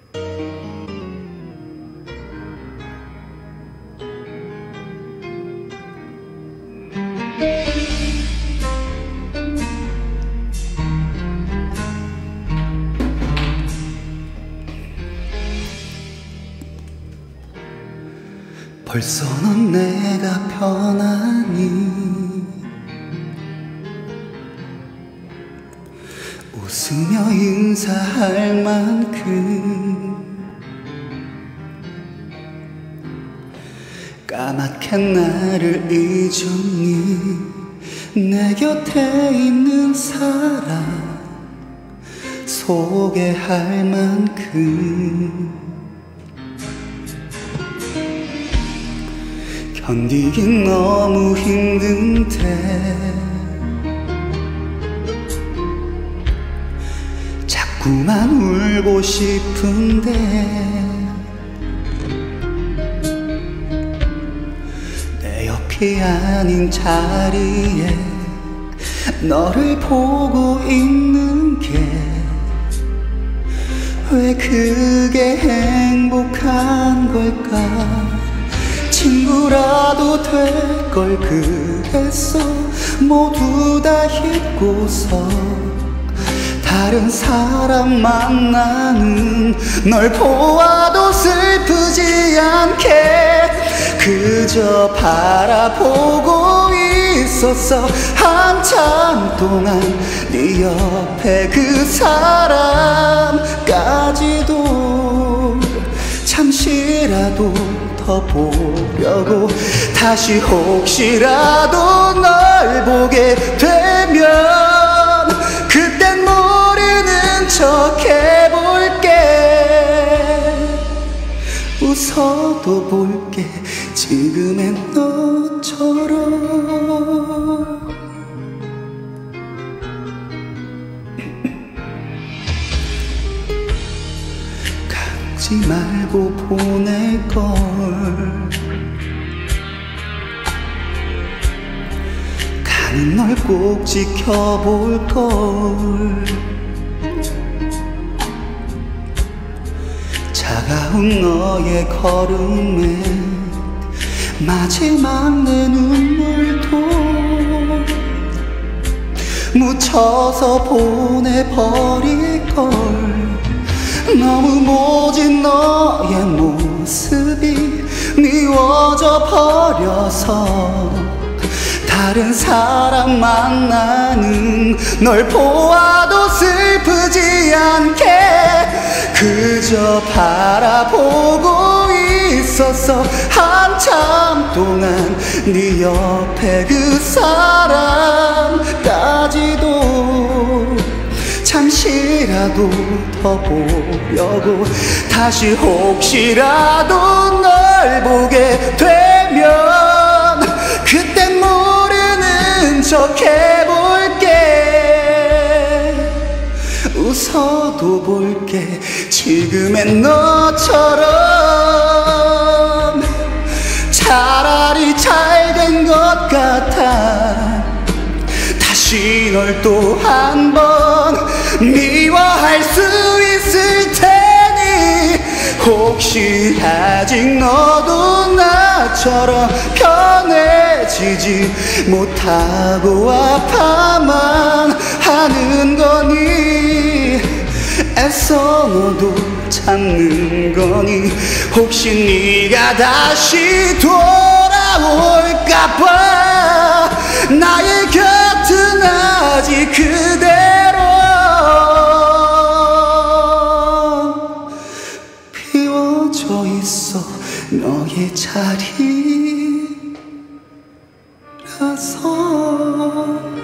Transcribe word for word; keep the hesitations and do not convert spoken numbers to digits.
벌써 넌 내가 편하니 웃으며 인사할 만큼 까맣게 나를 잊었니. 내 곁에 있는 사람 소개할 만큼 견디긴 너무 힘든데 자꾸만 울고 싶은데 내 옆이 아닌 자리에 너를 보고 있는 게 왜 그게 행복한 걸까. 친구라도 될 걸 그랬어. 모두 다 잊고서 다른 사람 만나는 널 보아도 슬프지 않게 그저 바라보고 있었어. 한참 동안 네 옆에 그 사람까지도 잠시라도 더 보려고 다시 혹시라도 널 보게 되면 그땐 모르는 척 해볼게. 웃어도 볼게 지금의 너처럼. 가지 말고 보낼걸. 가는 널 꼭 지켜볼걸. 차가운 너의 걸음에 마지막 내 눈물도 묻혀서 보내버릴걸. 너무 모진 너의 모습이 미워져 버려서 다른 사람 만나는 널 보아도 슬프지 않게 그저 바라보고 있었어. 한참 동안 네 옆에 그 사람까지도 잠시라도 더 보려고 다시 혹시라도 널 보게 되면 그땐 모르는 척 해볼게. 웃어도 볼게 지금의 너처럼. 차라리 잘 된 것 같아. 다시 널 또 한 번 미워할 수 있을 테니 혹시 아직 너도 나처럼 편해지지 못하고 아파만 하는 거니. 애써 너도 참는 거니. 혹시 네가 다시 돌아올까봐 나의 곁은 아직 그대로 비워져 있어. 너의 자리라서